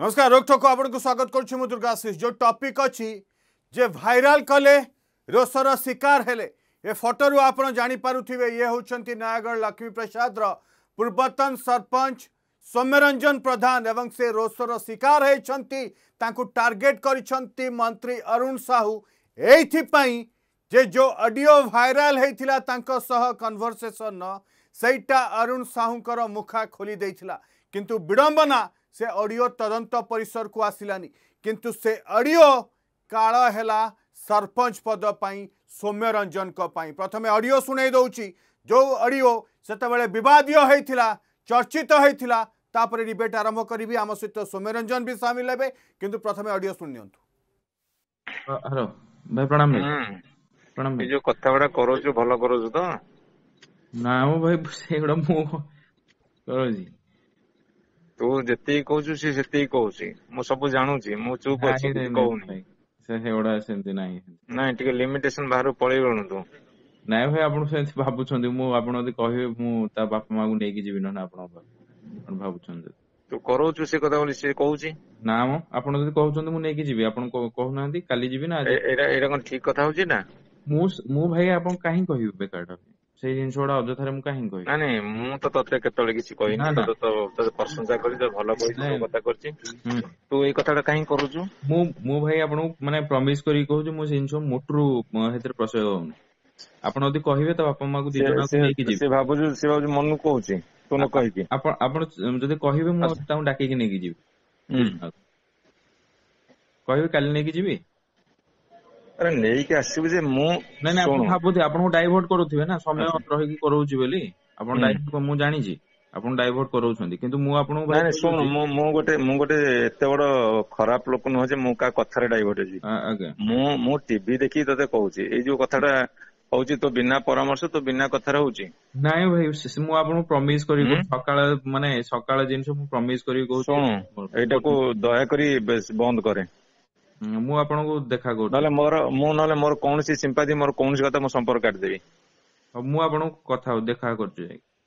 नमस्कार रोकठोक आपको स्वागत करुच्ची मु दुर्गाशीष जो टॉपिक अच्छी जे भाइराल कले रोषर शिकार हेले ए फोटो आप जानीपे ये होती नयागढ़ लक्ष्मी प्रसाद पूर्वतन सरपंच सौम्यरंजन प्रधान एवं से रोषर शिकार होती टार्गेट कर मंत्री अरुण साहू एपाई जे जो ऑडियो भाइराल होता कन्वर्सेशन सेटा अरुण साहूकर मुखा खोली देथिला किंतु विडंबना से ऑडियो तदंत परिसर को आसिलानी किंतु से ऑडियो काल हैला सरपंच पद पाई सौम्यरंजन को पाई प्रथमे ऑडियो सुनाई दउची जो ऑडियो सेतबेले विवादीय होइथिला चर्चित होइथिला तापरे डिबेट आरंभ करिवि आम सहित सौम्यरंजन भी शामिल हेबे किंतु प्रथमे ऑडियो सुनियंतु। हेलो भाई प्रणाम भाई प्रणाम भाई जो कथा बड़ा करो जो भलो करो जो तो ना मो भाई सेगुडा मो करो जी तू जति कहू सी सेति कहूची मु सब जानूची मु चुप अछि नहीं कहूनी भाई से सेगुडा सेंति नाही नहीं टिके लिमिटेशन बाहर पळेइबणु तू नाइ भाई आपण सेंति भाबुछंदी मु आपण यदि कहिबे मु ता बापा मागु नेकी जिबि न आपण आपण भाबुछंदी तू करोचु से कथा बोली से कहूची ना मो आपण यदि कहउछंदी मु नेकी जिबि आपण कहउनांदी काली जिबि ना एरा एरा कोन ठीक कथा होची ना मु भाई आपण काहे कहिबे बेकारटा से जिनसोडा अजथारे मु काहे कहि ना नहीं मु तो तते केतले किछि कहिनी तो तो प्रशंसा करी तो भलो कहि तो कथा करछि तू ए कथाटा काहे करूछु मु भाई आपण माने प्रॉमिस करी कहू मु जिनसो मोटरू हेतर प्रसय होउन आपण यदि कहिबे त बापा मागु दिजना को नेकी जिबि से भाबुछु मनु कहूची तू न कहि कि आपण आपण जदि कहिबे मु ताऊ डाकी कि नेकी जिबि कहिबे काली नेकी जिबि अरे नहीं के आसीबे जे मु नहीं नहीं आपण भाबुथि आपण को डाइवर्ट करूथिबे ना समय रहि कि करौची बेली आपण डाइवर्ट मु जानि छी आपण डाइवर्ट करौछंदी किंतु मु आपण भाई सुन मु गोटे एते बड़ खराब लोक न जे मु का कथारे डाइवर्ट जी आगे मु टीवी देखि तते कहूची ए जो कथाटा होची तो बिना परामर्श तो बिना कथारे होची नाइ भाई मु आपण प्रॉमिस करी सकाळ माने सकाळ जिंस मु प्रॉमिस करी कहू सुन एटा को दया करी बंद करे मु आपण को देखा कर नले मोर कोनसी सिंपैथी मोर कोनसी कथा मो संपर्क काट देबी मु आपण कथा देखा करछु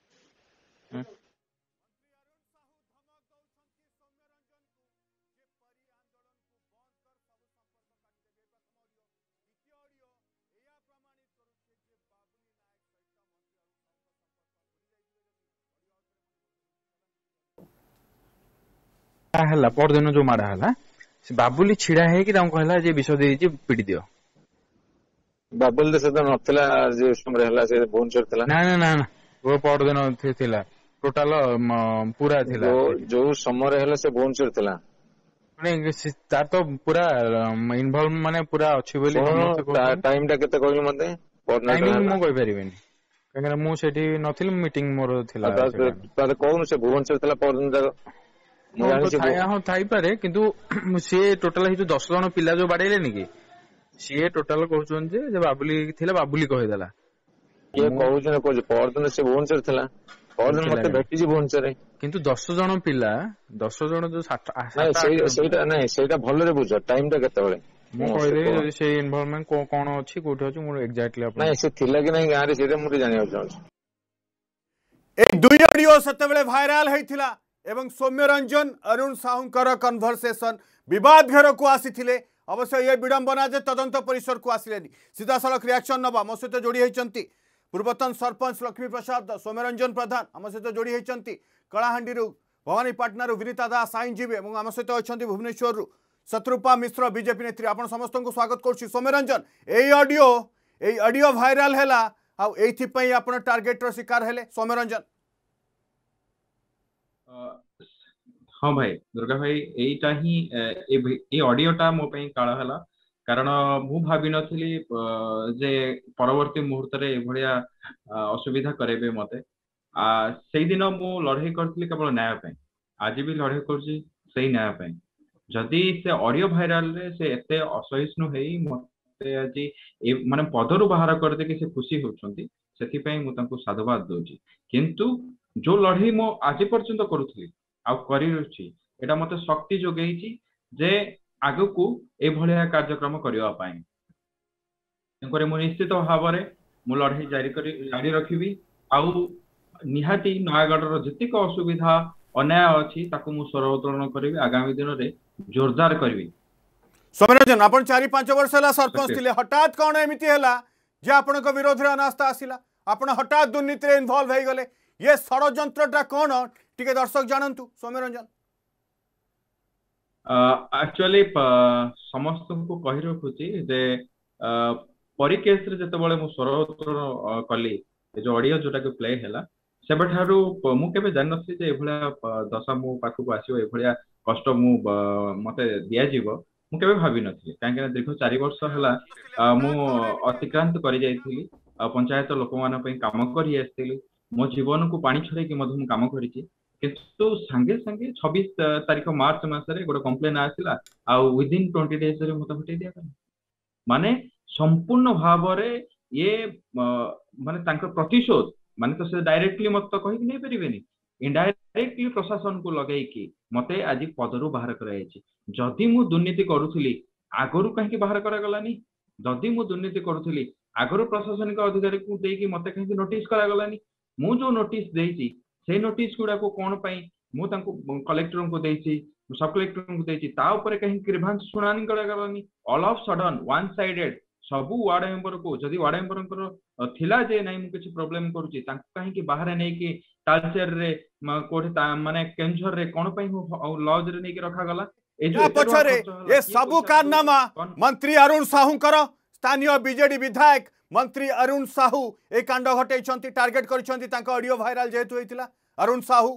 है परदिन जो माड़ा है बाबुली छिड़ा है कि कहला जे विष दे पिटी दियो बाबुल दे सदा नथला जे समय हला से भुवनेश्वर थला ना ना ना वो परदिन थिला टोटल पूरा थिला जो समय हला से भुवनेश्वर थला माने तार तो पूरा इन्वॉल्व माने पूरा अछि बोली टाइम टा केते कहलु मते टाइमिंग मो कहि परिबेनी काकरा मु सेठी नथिल मीटिंग मोर थिला तार कोन से भुवनेश्वर थला परदिन जाक थाई पारे किंतु सी टोटाल 10 जन पिला जो बाड़ेले कि सी टोटाल कहउछन जे बाबुली थिला बाबुली कहिदेला ये कहउछन को परदिन से भुवनेश्वर थला परदिन मते भेटी जी भुवनेश्वर किंतु 10 जन पिला 10 जन जो सेटा नहीं सेटा भलो रे बुझ टाइम टा केते बेले मु कहले से इन्वॉल्वमेंट कोन अछि कोठी अछि मु एग्जैक्टली अपन नहीं से थिला कि नहीं गारे सेटा मु जानियो चाहूँ ए दुई ऑडियो सेतेबेले भाइराल होइथिला एवं सौम्यरंजन अरुण साहूकर कन्वर्सेशन विवाद घेर को आसी अवश्य ये विडंबना जे तदंत परिसर को आसिले सीधा सड़क रिएक्शन नवा मो सहित जोड़ी होती पूर्वतन सरपंच लक्ष्मी प्रसाद सौम्यरंजन प्रधान आम सहित जोड़ी होती कलाहांडी भवानीपाटना विनीता दास आईनजीवी और आम सहित अच्छा भुवनेश्वर शत्रुपा मिश्र बीजेपी नेत्री आप समस्त को स्वागत करुच्ची सौम्यरंजन ये ऑडियो भाइराल है आप टार्गेट शिकार हेले सौम्यरंजन हाँ भाई दुर्गा भाई एटा ही ए ऑडियोटा मो पई काळ हला कारण मु भाबी नथिली जे परवर्ती मुहूर्त रे भलिया असुविधा करेबे मते सेई दिन मु लड़ाई करथली केवल न्याय पई आज भी लड़ाई करछि सेई न्याय पई जदि से ऑडियो भाइराल रे से एते असहिष्णु हेई मते आज ए माने पदरु बाहर कर दे कि से खुशी होछंती सेति पई मु तांको साधुवाद दोछि किंतु जो लड़ाई मो आज पर्यंत करूथली आ करी रछि एटा मते शक्ति जोगेछि जे आगु को ए भलिया कार्यक्रम करिवा पाई एनकरे मु निश्चित भाबरे मु लड़ाई जारी रखिबी आ निहाती नयागढ़ रो जतिक असुविधा अन्याय अछि ताको मु स्वर उत्तोलन करिवि आगामी दिन रे जोरदार करिवि। सौम्यरंजन आपण 4-5 वर्ष है सरपंच थे हठात कौन एमती है जे आपण विरोध में अनास्था आसला आपण हठात दुर्नीति इनवल्व हो गले ये षड्यंत्रटा कौन टिके दर्शक जानतु सौम्यरंजन। एक्चुअली समस्त को कहि रखुची जे परी केस रे जते बळे मु स्वर उत्तोलन कली जो ऑडियो जोटा के प्ले हैला सेबे ठारू मु केबे जान नथि जे एभळा दशा मु पाखु को आसीओ एभळा कष्ट मु मते दिया जीवो मु केबे भाबी नथि काहे कि दीर्घ 4 वर्ष हैला मु अतिक्रांत करि जाइथिली पंचायत लोक मान पे काम करि आस्थिली मो जीवन को पानी छड़े कि मधु मु काम करिछि किंतु संगे संगे 26 तारिख मार्च मासरे गोटे कंप्लेन आसिला आ विदिन 20 डेज रे मते हटै दिया माने संपूर्ण भाव रे ये माने तांकर प्रतिशोध माने तो से डायरेक्टली मत तो कहि नै परिबेनी इनडायरेक्टली प्रशासन को लगै कि मते आज पदरु बाहर करायछि जदि मु दुर्नीति करूथली आगरु काहे कि बाहर करा गलानी जदि मु दुर्नीति करूथली आगरु प्रशासनिक अधिकारी को देई कि मते काहे कि नोटिस करा गलानी मु जो नोटिस देइछि से नोटिस गुडा को कोन पई मु तांको कलेक्टर को देइछि सब कलेक्टर को देइछि ता ऊपर काहे ग्रीवांस सुनानी करा गलानी all of sudden one sided सबु वार्ड मेंबर को जदि वार्ड मेंबर थिला जे नै मु किछि प्रॉब्लम करूची तांको काहे कि बाहर नै कि तालचेर रे कोठी माने केंझर रे कोन पई लॉज रे नै कि रखा गला ए जो पछरे ये सबु कारनामा मंत्री अरुण साहू कर स्थानीय बीजेडी विधायक मंत्री अरुण साहू ए कांड घटैछंती टार्गेट करछंती तांको ऑडियो वायरल जेतु हेतिला अरुण साहू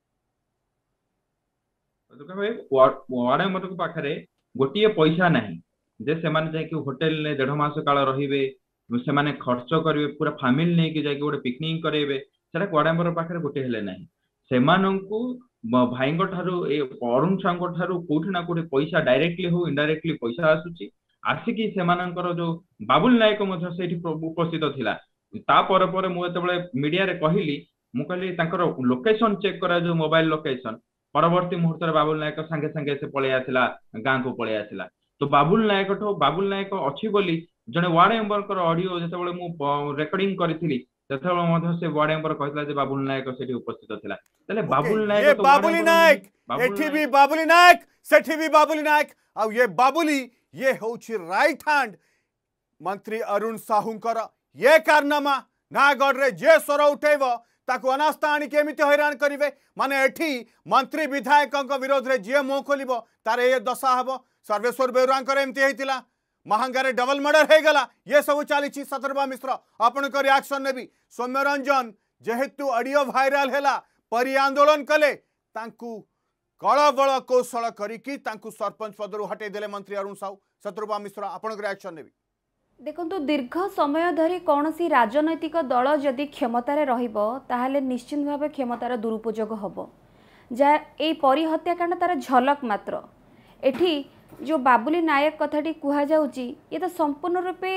तो भाई वार्ड मेंबर को पाखरे गोटिए पैसा नहीं जे से माने जाय कि होटल ने 1.5 मास काल रहिबे से माने खर्च करिवे पूरा फैमिली नै कि जाय कि गोटे पिकनिक करेबे सेटा वार्ड मेंबर पाखरे गोटे हेले नहीं से माननकु भाईंग ठारू ए अरुण सांग ठारू कोठी ना कोठी पैसा डायरेक्टली हो इनडायरेक्टली पैसा आसुची आसिकी से मानकर जो बाबुल नायक मध्य सेठी उपस्थित थिला ता पर मु एतबेले मीडिया रे कहिली मु कहली तांकर लोकेशन चेक करा जो मोबाइल लोकेशन परवर्ती मुहूर्त रे बाबुल नायक संगे संगे से पळे आसिला गां को पळे आसिला तो बाबुल नायक अच्छी बोली जने वार्ड मेंबर कर ऑडियो जेतेबेले मु रेकॉर्डिंग करथिली तेथबेले मध्य से वार्ड मेंबर कहला जे बाबुल नायक सेठी उपस्थित थिला तले बाबुल नायक ये बाबुली नायक एठी भी बाबुली नायक सेठी भी बाबुली नायक आ ये बाबुली ये होछि राइट हैंड मंत्री अरुण साहूंकर ये कारनामा नागढ़ रे जे स्वर उठेब ताकू अनास्था आनी केमिति हैरान करिवे माने एठी मंत्री विधायक विरोध रे जे मुंह खोलिबो तार ये दशा हबो सर्वेश्वर बेउरांकर एमती हेतिला महांगारे डबल मर्डर हो गला ये सब चली सतर्बा मिश्र आपण को रिएक्शन नेबी सौम्यरंजन जेहेतु ऑडियो वायरल हैला परि आंदोलन कले तांकू कळबळ कौशल करिकी तांकू सरपंच पदरु हटे देले मंत्री अरुण साहू सतर्बा मिश्र आपण को रिएक्शन नेबी देखो दीर्घ समय धरी कौन सी राजनैतिक दल जदि क्षमतार रहा निश्चित भाव क्षमतार दुरुपयोग हम जा परी हत्याकांड तार झलक मात्र एठी जो बाबुली नायक कथाटी कहुची ये तो संपूर्ण रूपे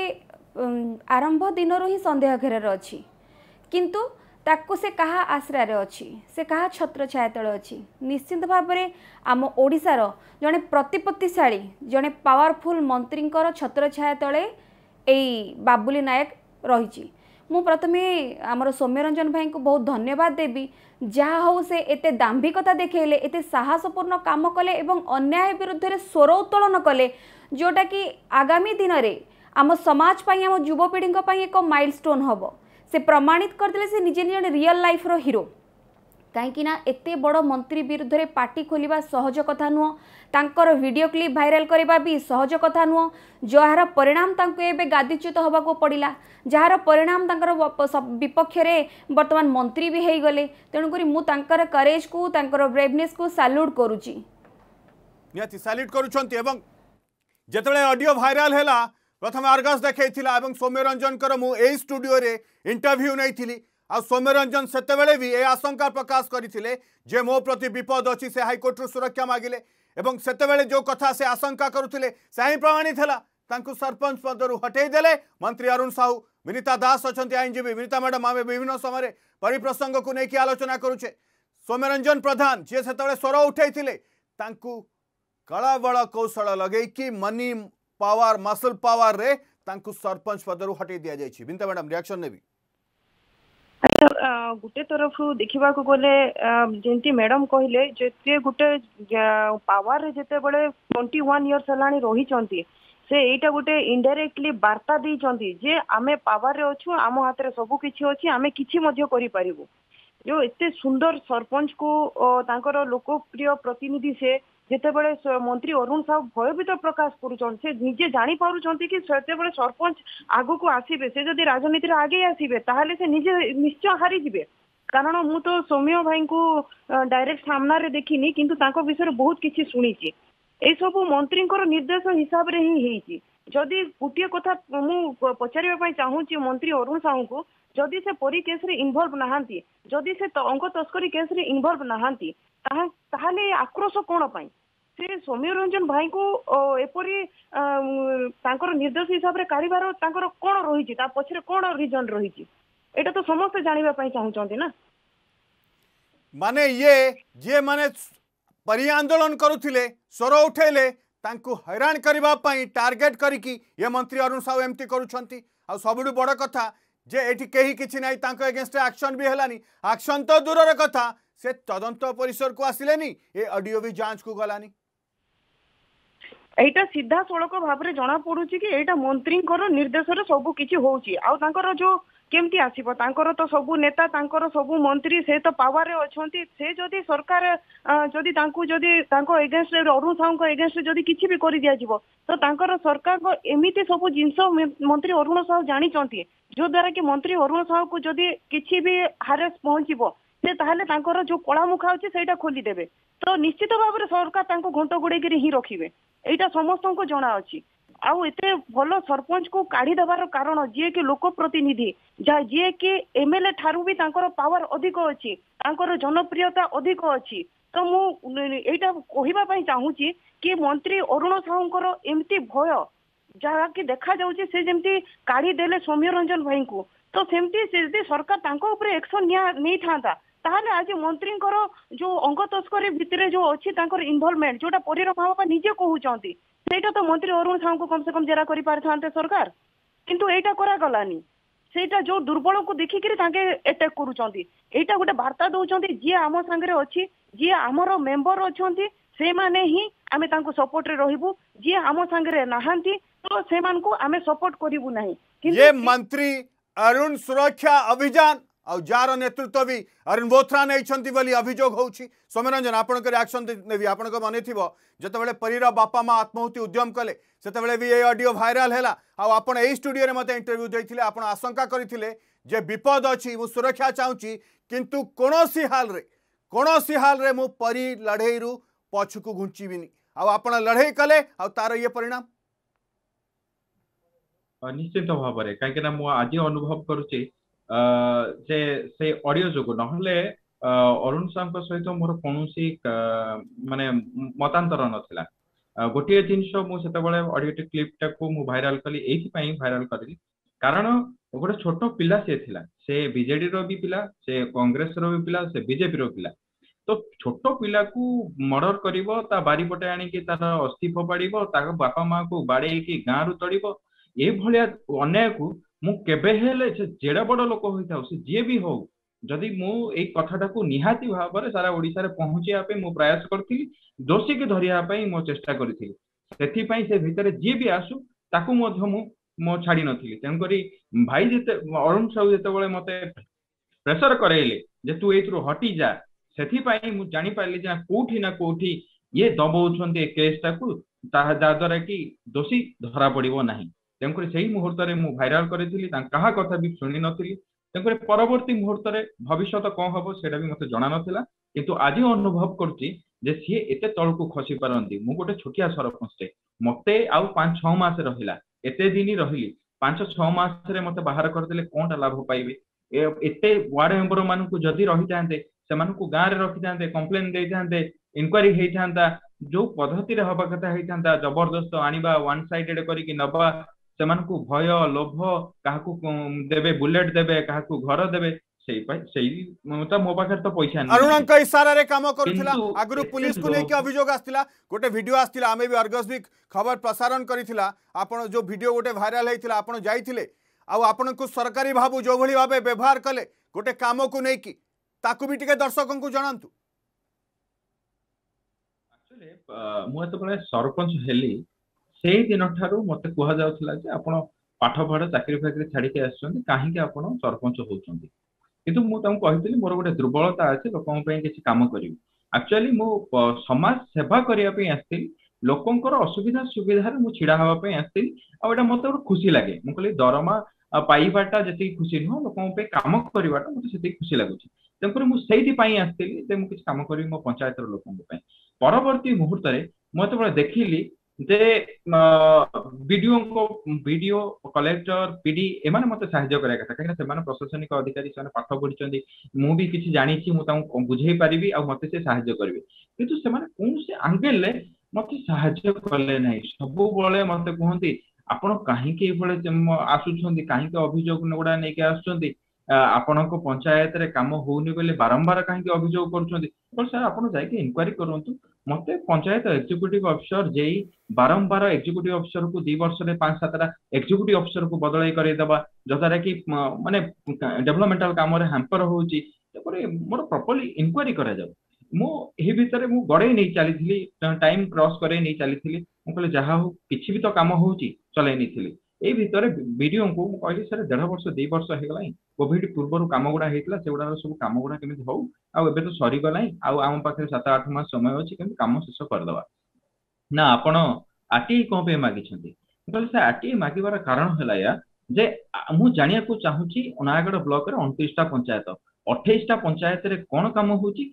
आरंभ दिन ही संदेह घेर अच्छी किंतु ताको से कहा आश्रय अच्छी से कहा छत्र छाया तले अच्छी निश्चित भाव में आम ओडिशार जड़े प्रतिपत्तिशाली जड़े पावरफुल मंत्री छत्र छाया तले यही बाबुली नायक रही मु प्रथमे आमर सौम्यरंजन भाई को बहुत धन्यवाद देवी जहाँ हूँ से एते दाम्भिकता देखेले एते साहसपूर्ण काम कले एवं अन्याय विरुद्ध रे स्वर उत्तोलन कले जोटा कि आगामी दिन में आम समाज पाई आम युवपीढ़ी एक माइलस्टोन हम से प्रमाणित करदे से निजे निजे रियल लाइफ रो हीरो कहीं एते बड़ मंत्री विरुद्ध रे पार्टी खोलिबा सहज कथा नुह तांकर वीडियो क्लिप भाइराल करबा भी सहज कथा नुह जार परिणाम तांको एबे गादीच्युत होबाको पड़िला जार परिणाम तांकर विपक्ष रे वर्तमान मंत्री भी हेई गले तेणुकरी मु तांकर करेज को तांकर ब्रेवनेस को सैल्यूट करूची नियति सैल्यूट करूछंती एवं जेतबेले ऑडियो वायरल हैला प्रथम आर्गस देखैथिला एवं सौम्यरंजन कर मु एई स्टूडियो रे इंटरव्यू नैथिली आ सौम्यरंजन सेतेबेले भी ए आशंका प्रकाश करथिले जे मो प्रति विपद अछि से हाईकोर्ट रो सुरक्षा मागिले एवं सेतेबेले जो कथा से आशंका करुथिले सही प्रमाणित हैला तांकु सरपंच पदरु हटेई देले मंत्री अरुण साहू विनीता दास अछंती आईनजीवी विनीता मैडम आमे विभिन्न समय परिप्रसंग को नेकी आलोचना करूचे सौम्यरंजन प्रधान जे सेतेबेले स्वर उठैथिले तांकु कळाबळ कौशल लगेई कि मनी पावर मसल पावर रे तांकु सरपंच पदरु हटेई दिया जायछि विनीता मैडम रिएक्शन नेबी अच्छा गोटे तरफ देखा गले जमती मैडम कहले जे गोटे पावर जिते बड़े 21 इयर्स है रही से एटा गोटे इनडायरेक्टली वार्ता देइचंती जे आमे पावर रे अच्छु आम हाथ में सबू किछि अछि आमे किछि मध्य करि परिबु जो एते सुंदर सरपंच को तांकर लोकप्रिय प्रतिनिधि से जिते बड़े मंत्री अरुण साहू भयभीत प्रकाश करुछन से निजे जानी पारुछंती कि सेते बड़े सरपंच आगु को आसीबे से जदि राजनीति रे आगे आसीबे ताहाले से निजे निश्चय हारी जिबे कारण मु तो सौम्य भाई को डायरेक्ट सामना रे देखिनी किंतु तांको विषय बहुत किछि सुनिछि ए सब मंत्री निर्देश हिसाब रे ही हेछि जदि गोटे कथा मु पचारिबा चाहूची मंत्री अरुण साहू को जदि से परी केस रे इन्वॉल्व नहांती जदि से अंक तस्करी केस रे इन्वॉल्व नहांती ताहाले आक्रोश कोन पाई से सौम्य रंजन भाई को एपरी तांकर निर्देश हिसाब रे कारिबार तांकर कोन रहिछि ता पछरे कोन रीजन रहिछि एटा तो समस्त जानिबा पई चाहूचंती ना माने ये जे माने परि आंदोलन करुथिले स्वर उठेले तांकु हैरान करबा पई टार्गेट करिकी ये मंत्री अरुण साहू एमती करूछंती आ सबुडु बड़ कथा जे एठी केही किछि नाही तांको अगेंस्ट एक्शन भी हेलानी एक्शन तो दूरर कथा से तदंत परिसर को आसिलेनी ए ऑडियो भी जांच को गलानी एटा सीधा सड़क भाव में जना पड़ुची कि एटा मंत्री निर्देश सब किछि होउची आ तांकर जो केमती आसीबो तांकर तो सबु नेता तांकर सबु मंत्री से तो पावर रे अछंती से जदी सरकार जदी तांकु जदी तांको एगेंस्ट अरुण साहू को एगेंस्ट जदी किछि भी करि दिया जिवो तो तांकर सरकार को एमिति सबु जिंस मंत्री अरुण साहू जानी चंती जो द्वारा कि मंत्री अरुण साहू को जदी किछि भी हारेस पहुंचीबो से ताहले तांकर जो कला मुखा अछि सेटा खोली देबे तो निश्चित भाव में सरकार तांको घंट गुड़े ही रखिबे एटा समस्त को जना अछि आउ एते भलो सरपंच को काढ़ी देबार कारण जे कि लोक प्रतिनिधि जे कि एमएलए ठारू भी तांकर पावर अधिक अछि तांकर जनप्रियता अधिक अछि तो मु एटा कहिबा पई चाहूची कि मंत्री अरुण साहूंकर एमती भय जहा कि देखा जाउची से जेमती काढ़ी देले सौम्य रंजन भाई को तो सेमती से सरकार तांको ऊपर एक्शन नै थांता ताहले आज मंत्री जो अंग तस्करी भितरे जो अच्छी इन्वॉल्वमेंट जोटा परिर बाबा निजे कहउचंती सेटा तो मंत्री अरुण साहू को कम से कम जेरा करि पारथांते सरकार किंतु एटा करा गलानी सेटा जो दुर्बल को देखिकरी तांके अटैक करूचंती एटा गोटे वार्ता दउचंती जे आम संगे अछि जे आमर मेंबर अछंती से माने ही आमे तांको सपोर्ट रे रहिबू जे आम संगे नाहांती तो से मान को आमे सपोर्ट करिवू नाही ये मंत्री अरुण सुरक्षा अभियान और जार नेतृत्व भी अरुण बोथरा नहीं बोली अभियोग होउछि सौम्यरंजन आपण रिएक्शन नेबी आपण को माने थिबो जतबेले परीर बापा माँ आत्माहुति उद्यम कले सेतबेले भी ये ऑडियो वायरल हैला आ आपण एई स्टूडियो रे मते इंटरव्यू देथिले आपण आशंका करिथिले जे विपद अछि मु सुरक्षा चाहूची किंतु कोनोसी हाल रे मु परी लड़ाई रु पछकु घुंचीबिनी आ आपण लड़ाई कले आ तार ये परिणाम निश्चित भाव में कहीं मु आज अनुभव करुचे जे से ऑडियो जो नहले अरुण साहू सहित मोर कौन माने मतांतर नथिला गोटे जिनस मुझे ऑडियो क्लिप टाको मु वायरल कली एथि वायरल करी कारण गोटे छोट पिला से बीजेडी रो भी पिला से कांग्रेस रो भी पिला से बीजेपी रो पिला तो छोट पिला को मर्डर करिवो ता बारी पटे आनी कि तार अस्थि फोपाड़िबो ता बापा माँ को बाड़े की गाँ रु तड़िबो ए भलिया अन्याय को मु केबे हेले जेड़ा बड़ लोक होइथाउ से जे भी हो जदि मु ए कथाटा को निहाती भाव में सारा ओडिसा रे पहुंचिया पे मु प्रयास करथिली दोषी के धरिया पई मो चेष्टा करथिली सेथि पई से भितरे जे भी आसु ताकू मध्य मो छाड़ी नथिली तेन करी भाई जेते अरुण साहू जेते बळे मते प्रेशर करेले जे तू एथरो हटी जा सेथि पई मु जानि पारली जे कोठी ना कोठी ये दबाउछन्ते ए केसटा को ता द्वारा कि दोषी धरा पड़िबो नाही तेणुकर से मुहूर्त में मुझे भाइराल करी क्या कथा भी शुणी नी तेणुकर परवर्ती मुहूर्त में भविष्य कौन हम से भी मतलब जना नाला किंतु आज अनुभव करुच्ची सी एत तल को खसी पारती मु गोटे छोटिया सरपंच मत आउ 5-6 मास रहा एत दिन रही 5-6 मास मत बाहर करदे कौन लाभ पाइबे एत वार्ड मेंबर मान जदि रही था से गाँव में रखी था कंप्लेन दे था इनक्वारी होता जो पद्धति हवा कथा होता जबरदस्त आनिबा वन साइडेड करके नबा सेमानकु भय लोभ काहाकु देबे बुलेट देबे काहाकु घर देबे तो मो पाखे तो पैसा नहीं अरुण इशारा रे काम करूथिला आगरु पुलिस को लेके अभियोग आस्तिला गोटे वीडियो आस्तिला आमे भी अर्गस भी खबर प्रसारण करिथिला आपण जो वीडियो गोटे वायरल हेतिला आपण जाइथिले आपण को सरकारी भाव जो भली भाव व्यवहार कले गोटे काम को नहीं कि ताकू भी टिके दर्शकों को जणांतु। एक्चुअली मु एतबेले सरपंच हेली से दिन ठारू मते कुहा जाउथला जे आपण पाठ पढ़ चाकरी फाकरी छाड़ी के आछन काहे कि आपण सरपंच होउछंती किंतु मु तम कहितली मोर गोटे दुर्बलता अछि लोकन पई किछि काम करिवि। एक्चुअली मु समाज सेवा करिया पई आस्थिल लोकंकर असुविधा सुविधा रे मु छिड़ा हवा पई आस्थिल आ एटा मते खुशी लागे मु कहली दरमा पाइबाटा जति खुशी न लोकन पे काम करिवाटा मते सेति खुशी लागुछि तेपर मु सेति पई आस्थिल जे मु किछि काम करिवि मो पंचायत रो लोकन पे परवर्ती मुहूर्त रे मते बळे देखिली जे वीडियो को वीडियो कलेक्टर पीडी एमाने मते सहायता करिया कथा काहे से माने प्रशासनिक अधिकारी से पाठ पढिचंदी मु भी किछि जानि छी मु ताऊ बुझेई परिबी आ मते से सहायता करबे किंतु से माने कोन से एंगल ले मते सहायता करले नै सब बळे मते कहंती आपण काहे के बळे आसुछंदी काहे के अभियोग नगुडा नै के आसुछंदी आपण को पंचायत रे काम होउनी बेले बारंबार काहे के अभियोग करूछंदी पर सर आपण जाय के इंक्वायरी करंतु मते पंचायत एक्जीक्यूटिव ऑफिसर जेई बारंबार एक्जीक्यूटिव ऑफिसर को 2 वर्ष रे 5-7 एक्जीक्यूटिव ऑफिसर को बदलाई करे दबा जतारे कि माने डेवलपमेंटल काम रे हैम्पर होउची तपरे मोर प्रॉपर्ली इंक्वायरी करा जाउ मो एही भीतर मु गडे नै चली थिली टाइम क्रॉस करे नै चली थिली मु कहले जहा हो किछि भी तो काम होउची चलै नै थिली ए भीतर वीडियो को मु कहली सर 1.5 वर्ष 2 वर्ष हे गलाई कोविड पूर्व काम गुडा हेतला से गुडा सब काम गुडा केमिति हो आ एबे तो सरी गलाई आ आम पाखे 7-8 मास समय अछि केमिति काम शेष कर दबा ना आपण आरटीआई को पे मागी छथि कहले से आरटीआई मागीबार कारण हला या जे मु जानिया को चाहूची नयागढ़ ब्लॉक रे 29 टा पंचायत 28 टा पंचायत रे कोन काम होउची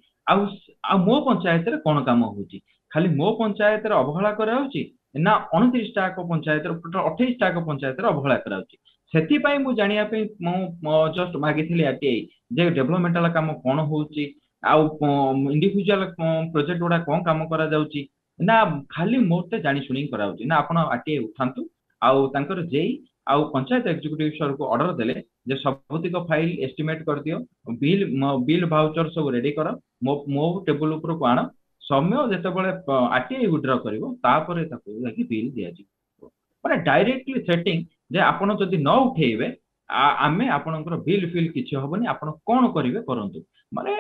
आ मो पंचायत रे कोन काम होउची खाली मो पंचायत रे अवहेला करा होउची ना 29 टा को पंचायत रे 28 टा को पंचायत रे अवहेला करा होउची सेति पई मु जानिया पे मु जस्ट मागिथिली आरटीआई जे डेवलपमेंटल काम कोन होउची आ इंडिविजुअल प्रोजेक्ट गुडा कोन काम करा जाउची ना खाली मोते जानी सुनी करा होउची ना आपण आरटीआई उठांतु आ तांकर जेई आ पंचायत एक्जीक्यूटिव सर को ऑर्डर देले जे सबोतिक फाइल एस्टिमेट कर दियो बिल वाउचर सब रेडी करा मो टेबल ऊपर को आना समय जेते बळे आरटीआई विड्रॉ करिवो तापरे ताको लागी बिल दिया जी माने डायरेक्टली सेटिंग जे आपण जदी न उठेइबे आमे आपनकर बिल फिल किछि होबनी आपण कोन करिवे करंतु माने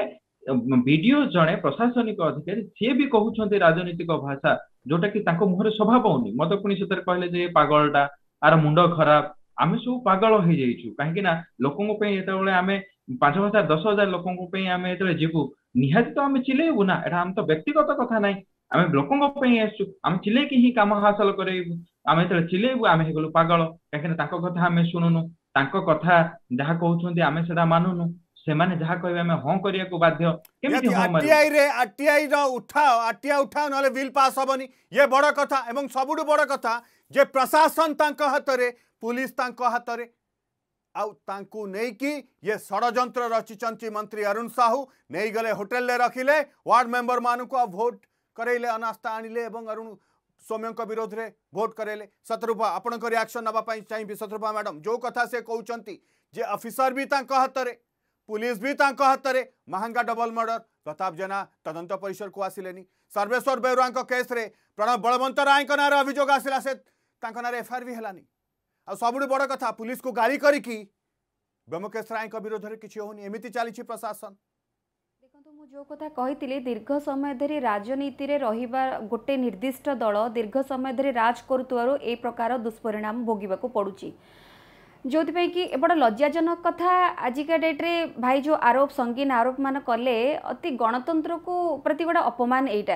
वीडियो जणे प्रशासनिक अधिकारी से भी कहउछन्ते राजनीतिक भाषा जोटा कि ताको मुहरे शोभा पाउनी मते पुनी सतर कहले जे पागलटा आर मुंडो खराब आमे सब पागल हो जाइछु काहे कि ना लोकन पे एते बेले आमे 5000 10000 लोकन पे आमे एते जीवु निहाती तो आमे चिलेबु ना एटा हम तो व्यक्तिगत कथा नै आमे लोकन पे आसु आमे चिले कि ही काम हासिल करेबु आमे एते चिलेबु आमे हेगलु पागल काहे कि ताको कथा आमे सुनुनु ताको कथा जहा कहउछन्ते आमे सेडा मानुनु से माने जहा कहबे आमे हों करिया को बाध्य केमिति हों आरटीआई रे आरटीआई रो उठाओ आरटीआई उठाओ नले बिल पास होबनी ये बड़ कथा एवं सबुडु बड़ कथा जे प्रशासन तांको हातरे पुलिस तांको हातरे आउ तांको नै कि ये षडयंत्र रचिचंती मंत्री अरुण साहू नै गले होटल ले रखिले वार्ड मेंबर मानु को वोट करेले अनास्था आनिले एवं अरुण सौम्य को विरोध रे वोट करेले। शत्रुपा आपण को रिएक्शन नबा पई चाहिबी शत्रुपा मैडम जो कथा से कहउचंती जे ऑफिसर भी तांको हातरे पुलिस भी तांको हातरे महंगा डबल मर्डर प्रताप जेना तदंत परिसर को आसिलेनी सर्वेश्वर बेउरा केस रे प्रणव बलवंत राय को नारे अभियोग आसिला से तांको नारे एफआईआर भी हेलानी आ सबुठ बड़ कथा पुलिस को गाड़ी करिकी ब्रह्मकेश राय को विरोध रे किछि होनी एमिति चली प्रशासन देखो मु जो कथा कही दीर्घ समय धरी राजनीति रे रहिबा गोटे निर्दिष्ट दल दीर्घ समय धरी राज करुतवारो ए प्रकार दुष्परिणाम भोगिबा को पड़ुची जो कि बड़ा लज्जाजनक कथा आजिका डेट्रे भाई जो आरोप संगीन आरोप मान कले अति गणतंत्र को प्रति गोटे अपमान एटा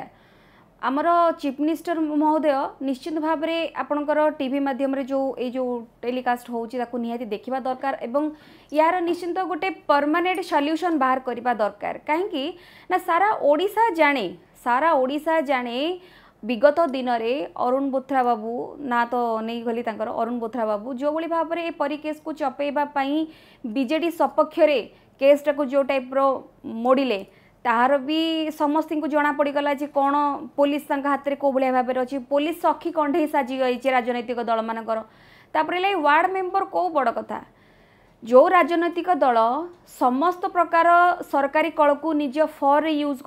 आमर चीफ मिनिस्टर महोदय निश्चित भाव में आपणकर टीवी माध्यम रे जो टेलीकास्ट होउची ताकू निहाती देखिबा दरकार एवं यार निश्चित गोटे परमानेंट सॉल्यूशन बाहर करबा दरकार कहीं ना सारा ओडिशा जाने विगत दिन में अरुण बोथरा बाबू ना तो नहीं गली तांकर अरुण बोथरा बाबू जो भली भाव में परिकेस को चपेबा पई बीजेडी सपक्ष रे केसटा को जो टाइप रो मोड़िले तार भी समस्त को जना पड़गला जे कौन पुलिस हाथ में कौ भाई भाव में अच्छी पुलिस सखी कंढे साजी गई राजनैतिक दल मानकर तापर वार्ड मेंबर कौ बड़ कथा जो राजनैतिक दल समस्त प्रकार सरकारी कल को निज फर यूज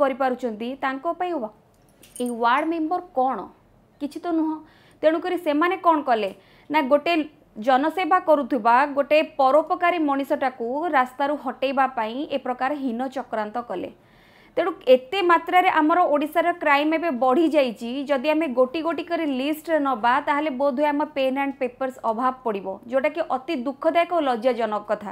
कर वार्ड मेंबर कौन किसी तो नुह तेणुक से कौन कले ना गोटे जनसेवा करुवा गोटे परोपकारी मनीषटाकू रास्तारू हटेबा पाई ए प्रकार हीन चक्रांत कले। तेणु एते मात्रा रे आमर ओडिशार क्राइम एवं बढ़ी जाइए। जदि आम गोटी गोटी कर लिस्ट नबा ताहले बोध हुए आम पेन एंड पेपर्स अभाव पड़ो, जोटा कि अति दुखदायक और लज्जाजनक कथा।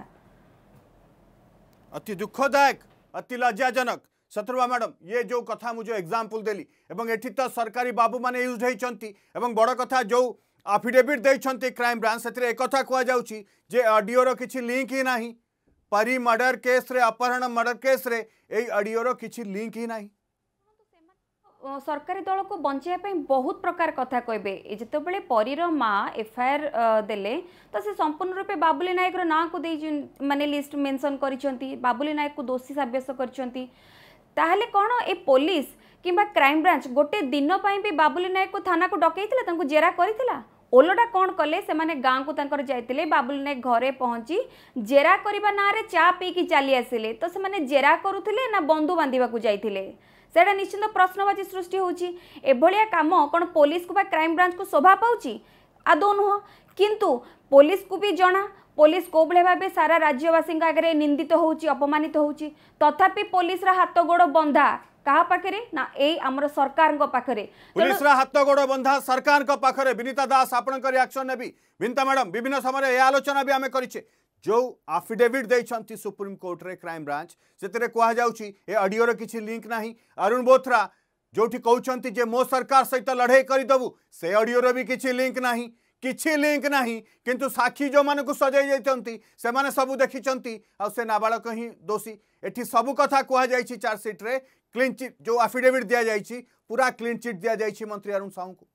अति दुखदायक, अति लज्जाजनक। शत्रुवा मैडम, ये जो कथा मुझे एग्जाम्पल देली एवं एठी तो सरकारी बाबू माने यूज होइचंती एवं बड़ कथा जो एफिडेविट देइचंती क्राइम ब्रांच से एक कथा कह जाउची जे ऑडियो किछि लिंक ही नाही। परी मर्डर केस रे, अपहरण मर्डर केस रे ए ऑडियो किछि लिंक ही नाही। सरकारी दल को बचाई बहुत प्रकार कथा कहबे। जिते बड़े परीर माँ एफआईआर देले तो से संपूर्ण रूपे बाबुली नायक ना को माने लिस्ट मेंशन करिसेंती, बाबुली नायक को दोषी साब्यस्त करिसेंती। ताहले कौन ए पुलिस किंबा क्राइम ब्रांच गोटे दिन पाई भी बाबुली नायक को थाना को डकैतिला, तांको जेरा करितिला? ओलटा कौन कले से गाँ को तांकर जाइतिले, बाबुली नायक घरे पहुंची जेरा करबा ना रे चा पी की चली आसिले। तो से माने जेरा करुथिले ना बंधु बांधिबा को जाइतिले? सेटा निश्चित प्रश्नवाची सृष्टि होची। एभलिया काम कौन पुलिस को बा क्राइम ब्रांच को शोभा पाउची? आदौ नुह। किंतु पुलिस को भी जना पुलिस को भाव भाव सारा राज्यवासी आगे निंदित होउची, अपमानित होउची, तथापि पुलिस रा हाथ गोड़ बंधा कहा पाखरे ना ए हमर सरकार को पाखरे। पुलिस रा हाथ गोड़ बंधा सरकार को पाखरे। विनीता दास आपण का रिएक्शन नेबी। विनीता मैडम, विभिन्न समय ए आलोचना भी आमे करिचे जो एफिडेविट देइछंती सुप्रीम कोर्ट रे क्राइम ब्रांच सेतरे कहा जाउची ए ऑडियो रे किछि लिंक नाही। अरुण बोथरा जोठी कहउछंती जे मो सरकार सहित लड़ाई करि दबु से ऑडियो रे भी किछि लिंक नाही, किछि लिंक नाही। किंतु साक्षी जो मानकु सजाई जाइछंती से माने सब देखिछंती आ से नाबालक ही दोषी। एठी सब कथा कहा जाइछि चार्जशीट रे। क्लीन चिट जो एफिडेविट दिया जाइछि पूरा क्लीन चिट दिया जाइछि मंत्री अरुण साहू को।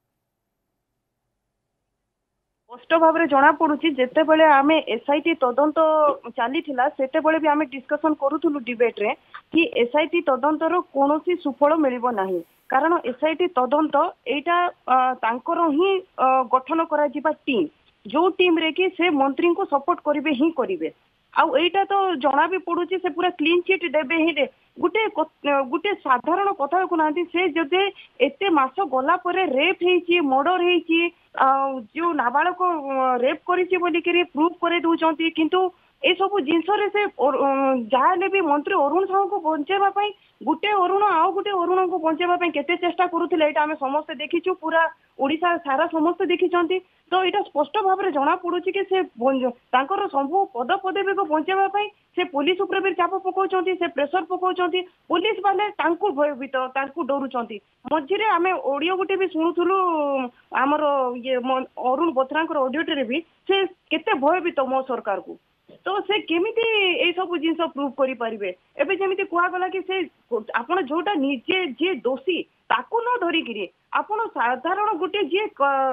स्पष्ट भाव में जना पड़ुची जेते बेले आमे एसआईटी तदंत चली सेते बेले भी आमे डिस्कशन करूथुलु डिबेट रे कि एसआईटी तदंतर कोनोसी सुफल मिलिबो नाही। कारण एसआईटी तदंत एटा तांकर ही गठन करा जिबा टीम, जो टीम रे कि से मंत्री को सपोर्ट करिवे ही करिवे। आउ एटा तो जना भी पड़ुची से पूरा क्लीन चिट देबे ही दे। गुटे साधारण कथा को नांती से जदे एते मास गला परे रेप हेची, मर्डर हेची, जो नाबालक रेप करिछि बोली करी प्रूफ करे दउचंती। किंतु ए सब जिनस रे से जाले भी मंत्री अरुण साहू को बंचेबा पई गुटे अरुण आउ गुटे अरुण को बंचेबा पई केते चेष्टा करूथिले एटा हमें समस्त देखिछु, पूरा ओडिसा सारा समस्त देखिचंती। तो एटा स्पष्ट भाव में जना पड़ुछि कि से तांकर सब पद पदवी को बंचेबा पई से पुलिस ऊपर भी चाप पकाउचंती, से प्रेशर पकाउचंती। पुलिस वाले तांको भयभीत, तांको डरुचंती। मझिरे आमे ऑडियो गुटे भी सुनुथुलु हमर ये अरुण बोथरांकर ऑडियो रे भी से केते भयभीत मो सरकार को। तो से केमिति ए सब जिनस प्रूव करि परिबे? एबे जेमिति कुआ गला कि से आपण जोटा निजे जे दोषी ताको न धरि किरी आपण साधारण गुटे जे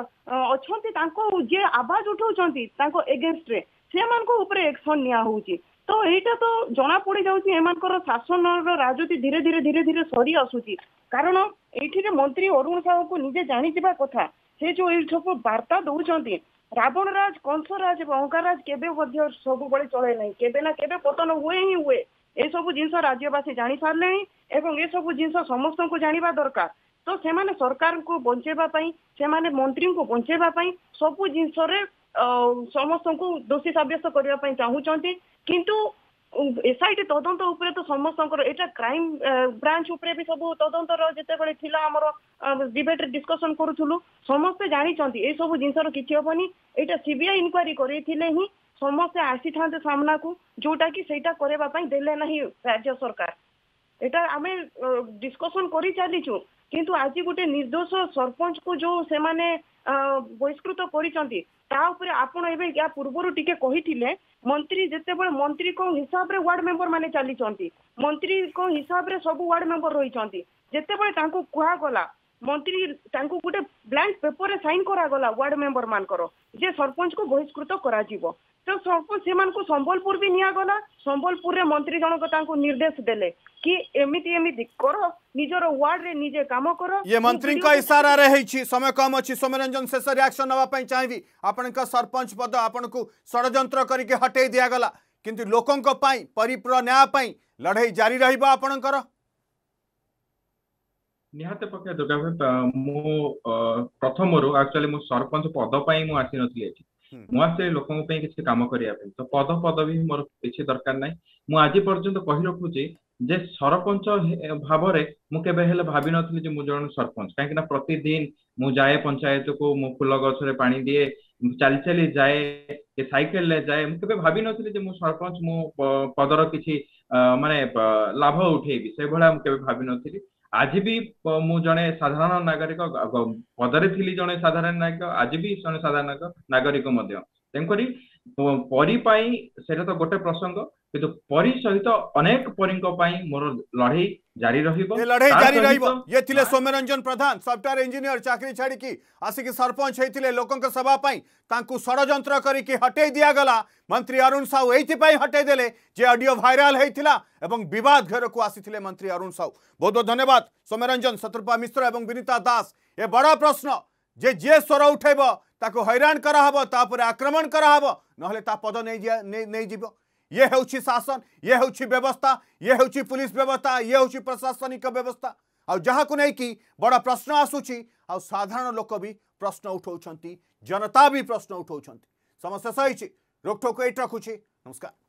अछंती तांको जे आवाज उठाउचंती तांको एगेंस्ट रे से मानको ऊपर एक्शन निया होउची। तो एटा तो जना पड़ी जाउची एमानकर शासन राजनीति धीरे धीरे धीरे धीरे सरी आसुची। कारण एठी रे मंत्री अरुण साहू को निजे जानि जिबा कथा से जो ए सब वार्ता दउचंती रावण राज, कंस राज, अहंकार राज केबे मध्य सब बळे चले नहीं, केबे ना केबे पतन हुए ही हुए। ए सब जिनस राज्यवासी जानि सारलेनी एवं ए सब जिनस समस्त को जानिबा दरकार। तो से माने सरकार को बंचेबा पई, से माने मंत्री को बंचेबा पई सब जिनस रे समस्त को दोषी साब्यस्त करबा पई चाहूचंती। किंतु एसआईटी तदंत उपरे तो समस्त एटा क्राइम ब्रांच उपरे भी सब तदंतर जेते बेले थिला हमर डिबेट रे डिस्कशन करूथुलु समस्त जानिचंती ए सब जिनसर किछि होबनी। एटा सीबीआई इंक्वायरी करिथिले ही समस्त आसी थांते सामना को, जोटा कि सेटा करेबा पई देले नाही राज्य सरकार। एटा आमे डिस्कशन करि चालिछु। किंतु आज गोटे निर्दोष सरपंच को जो से माने बहिष्कृत करिसंती ता ऊपर आपण एबे या पूर्वरु टिके कहिथिले मंत्री जेते बेले मंत्री को हिसाब रे वार्ड मेंबर माने चालिसंती, मंत्री को हिसाब रे सब वार्ड मेंबर रहिसंती। जेते बेले तांको कुहा गला मंत्री तांको गोटे ब्लैंक पेपर रे साइन करा गला वार्ड मेंबर मानकर जे सरपंच को बहिष्कृत करा जिवो। तो सरपंच सेमान को संबलपुर भी निया गला। संबलपुर रे मंत्री जनक तांको निर्देश देले कि एमिति एमिति करो, निजर वार्ड रे निजे काम करो। ये मंत्री का इशारा रे हेछि। समय कम अछि। सोमरंजन शेष रिएक्शन नवा पई चाहिबी। आपन का सरपंच पद आपन को षडयंत्र करके हटेई दिया गला, किंतु लोकन को पई परिपूर्ण न्याय पई लड़ाई जारी रहिबा आपनकर। निहाते पके दुर्गा भाई मो प्रथम रो एक्चुअली मो सरपंच पद पई मो आसी नथि एठी। ମୁଁ ଆସିଲି ଲୋକଙ୍କ ପାଇଁ କିଛି କାମ କରିବା ପାଇଁ। ତ ପଦ ବି ମୋର କିଛି ଦରକାର ନାହିଁ। ମୁଁ ଆଜି ପର୍ଯ୍ୟନ୍ତ କହି ରଖୁଛି ଯେ ସରପଞ୍ଚ ଭାବରେ ମୁଁ କେବେ ହେଲେ ଭାବିନଥିଲି ଯେ ମୁଁ ଜଣେ ସରପଞ୍ଚ, କାହିଁକି ନା ପ୍ରତିଦିନ ମୁଁ ଯାଏ ପଞ୍ଚାୟତକୁ, ମୁଁ ଫୁଲ ଗଛରେ ପାଣି ଦିଏ, ଚାଲି ଚାଲି ଯାଏ, ସାଇକେଲରେ ଯାଏ। ମୁଁ କେବେ ଭାବିନଥିଲି ଯେ ମୁଁ ସରପଞ୍ଚ, ମୁଁ ପଦର କିଛି ମାନେ ଲାଭ ଉଠେଇବି, ସେଇଭଳିଆ ମୁଁ କେବେ ଭାବିନଥିଲି। ଆଜି ବି ମୁଁ ଜଣେ ସାଧାରଣ ନାଗରିକ, ପଦରେ ଥିଲି ଜଣେ ସାଧାରଣ ନାଗରିକ, ଆଜି ବି ଜଣେ ସାଧାରଣ ନାଗରିକ ମଧ୍ୟ। ତେଣୁକରି ପରି ପାଇଁ ସେଇଟା ତ ଗୋଟେ ପ୍ରସଙ୍ଗ, କିନ୍ତୁ ପରି ସହିତ ଅନେକ ପରୀଙ୍କ ପାଇଁ ମୋର ଲଢେଇ ଜାରି ରହିବ। ये लड़ाई जारी रहिबो। ये थिले सौम्यरंजन प्रधान, सॉफ्टवेयर इंजीनियर, चाकरी छाड़ी की आसिक सरपंच होते लोकों सभा तांकु षड़यंत्र करिकी हटै दिया गला। मंत्री अरुण साहू एइथिपाई हटै देले जे ऑडियो वायरल होइथिला एवं विवाद घर को आसीथिले मंत्री अरुण साहू। बहुत बहुत धन्यवाद सौम्यरंजन, शत्रुपा मिश्र एवं विनीता दास। ये बड़ा प्रश्न जे स्वर उठेब ताको हैरान कराहब, तापर आक्रमण कराहब, नहले ता पद नहीं जीव। ये होउछि शासन, ये होउछि व्यवस्था, ये होउछि पुलिस व्यवस्था, ये होउछि प्रशासनिक व्यवस्था। आ जहाँ को नहीं कि बड़ा प्रश्न आसुछि, आ साधारण लोक भी प्रश्न उठाउछंती, जनता भी प्रश्न उठाउछंती। समस्या सही रोकठोक एट रखुछि। नमस्कार।